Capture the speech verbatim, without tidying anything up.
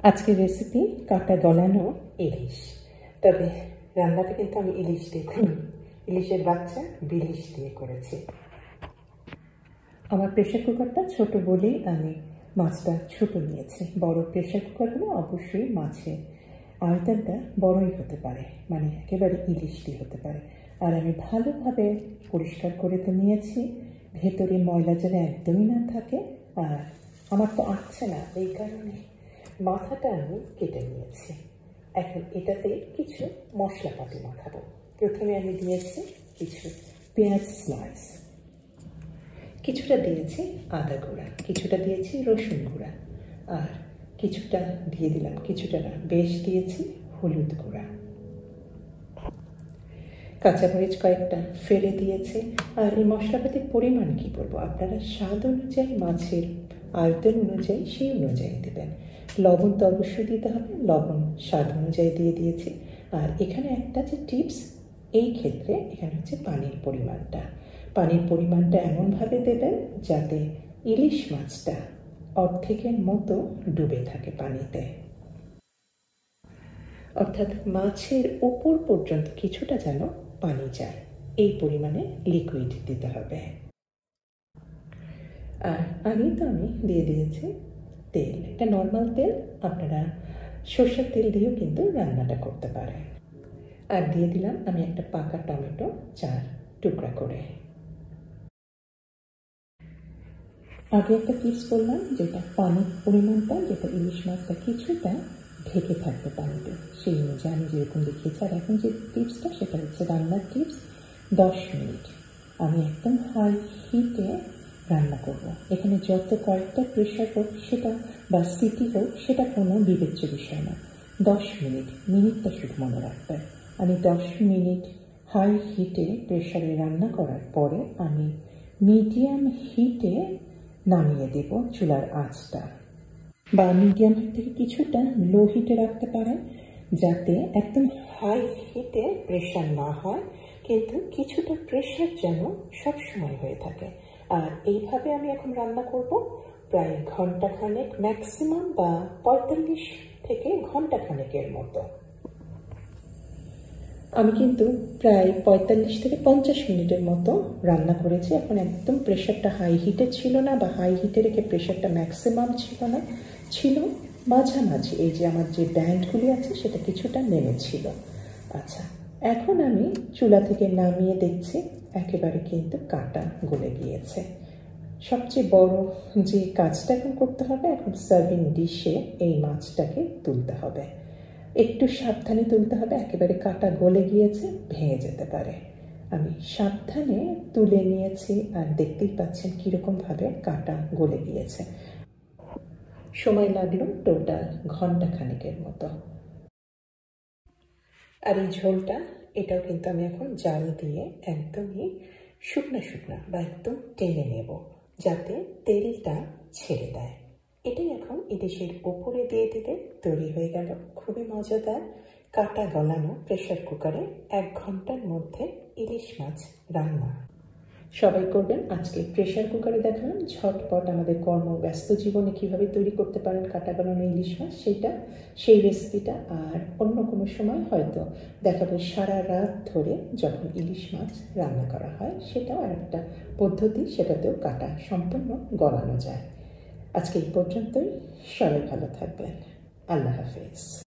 আজকের রেসিপি কাটা গলানো ইলিশ। তবে রান্নাটা কিন্তু আমি ইলিশ দিয়ে করি, ইলিশের বাচ্চা বিলিশ দিয়ে করেছি। আমার প্রেশার কুকারটা ছোট বলেই আমি মাছটা ছোট নিয়েছি। বড় প্রেশার কুকার হলে অবশ্যই মাছের আয়তনটা বড়ই হতে পারে, মানে একেবারে ইলিশ দিয়ে হতে পারে। আর আমি ভালোভাবে পরিষ্কার করে তো নিয়েছি, ভেতরে ময়লা যেন একদমই না থাকে। আর আমার তো আসছে না, এই কারণে মাথাটা আমি কেটে নিয়েছি। এখন এটাতে কিছু মশলাপাতি মাখাবো। প্রথমে আমি দিয়েছি কিছু পেঁয়াজ স্লাইস, কিছুটা দিয়েছি আদা গুঁড়া, কিছুটা দিয়েছি রসুন গুঁড়া, আর কিছুটা দিয়ে দিলাম, কিছুটা না বেশ দিয়েছি হলুদ গুঁড়া। কাঁচামরিচ কয়েকটা ফেলে দিয়েছি। আর এই মশলাপাতির পরিমাণ কি বলবো, আপনারা স্বাদ অনুযায়ী, মাছের আয়তন অনুযায়ী সেই অনুযায়ী দেবেন। লবণ তো অবশ্যই দিতে হবে, লবণ স্বাদ অনুযায়ী দিয়ে দিয়েছি। আর এখানে একটা যে টিপস, এই ক্ষেত্রে এখানে হচ্ছে পানির পরিমাণটা পানির পরিমাণটা এমনভাবে দেবেন যাতে ইলিশ মাছটা অর্ধেকের মতো ডুবে থাকে পানিতে, অর্থাৎ মাছের উপর পর্যন্ত কিছুটা যেন পানি যায়, এই পরিমাণে লিকুইড দিতে হবে। আর আগে তো আমি দিয়ে দিয়েছি তেল, এটা নর্মাল তেল, আপনারা সর্ষের তেল দিয়েও কিন্তু রান্নাটা করতে পারেন। আর দিয়ে দিলাম আমি একটা পাকা টমেটো চার টুকরা করে। আগে একটা টিপস বললাম, যেটা পানির পরিমাণটা, যেটা ইলিশ মাছটা কিছুটা ঢেকে থাকবে পানিতে, সেই অনুযায়ী আমি যেরকম দেখিয়েছি। আর এখন যে টিপসটা, সেটা হচ্ছে রান্নার টিপস। দশ মিনিট আমি একদম হাই হিটে রান্না করব। এখানে যত কয়েকটা প্রেশার হোক সেটা, বা সিটি হোক, সেটা কোনো বিবেচ্য বিষয় না। দশ মিনিট, মিনিটটা শুধু মনে রাখবেন। আমি দশ মিনিট হাই হিটে প্রেশারে রান্না করার পরে আমি মিডিয়াম হিটে নামিয়ে দেব চুলার আঁচটা, বা মিডিয়াম হিট থেকে কিছুটা লো হিটে রাখতে পারেন, যাতে একদম হাই হিটে প্রেশার না হয়, কিন্তু কিছুটা প্রেশার যেন সবসময় হয়ে থাকে। আর এইভাবে আমি এখন রান্না করব প্রায় ঘন্টা খানেক ম্যাক্সিমাম, বা পঁয়তাল্লিশ থেকে ঘন্টা খানেকের মতো। আমি কিন্তু প্রায় পঁয়তাল্লিশ থেকে পঞ্চাশ মিনিটের মতো রান্না করেছি। এখন একদম প্রেশারটা হাই হিটে ছিল না, বা হাই হিটে রেখে প্রেশারটা ম্যাক্সিমাম ছিল না, ছিল মাঝামাঝি। এই যে আমার যে ব্যান্ডগুলি আছে সেটা কিছুটা নেমেছিল। আচ্ছা, এখন আমি চুলা থেকে নামিয়ে দেখছি একেবারে কিন্তু কাটা গলে গিয়েছে। সবচেয়ে বড় যে কাজটা এখন করতে হবে, এখন সার্ভিং ডিশে এই মাছটাকে তুলতে হবে। একটু সাবধানে তুলতে হবে, একেবারে কাটা গলে গিয়েছে, ভেঙে যেতে পারে। আমি সাবধানে তুলে নিয়েছি, আর দেখতেই পাচ্ছেন কীরকমভাবে কাটা গলে গিয়েছে। সময় লাগলো টোটাল ঘন্টা খানেকের মতো। আর এই ঝোলটা, এটাও কিন্তু আমি এখন জাল দিয়ে একদমই শুকনো শুকনো বা একদম টেনে নেব, যাতে তেলটা ছেড়ে দেয়। এটাই এখন ইলিশের ওপরে দিয়ে দিতে তৈরি হয়ে গেল খুবই মজাদার কাটা গলানো প্রেশার কুকারে এক ঘন্টার মধ্যে ইলিশ মাছ রান্না। সবাই করবেন। আজকে প্রেশার কুকারে দেখালাম ঝটপট আমাদের কর্মব্যস্ত জীবনে কিভাবে তৈরি করতে পারেন কাটা গলানো ইলিশ মাছ, সেইটা সেই রেসিপিটা। আর অন্য কোনো সময় হয়তো দেখাবো সারা রাত ধরে যখন ইলিশ মাছ রান্না করা হয়, সেটাও আর একটা পদ্ধতি, সেটাতেও কাটা সম্পূর্ণ গলানো যায়। আজকে এই পর্যন্তই, সবাই ভালো থাকবেন। আল্লাহ হাফেজ।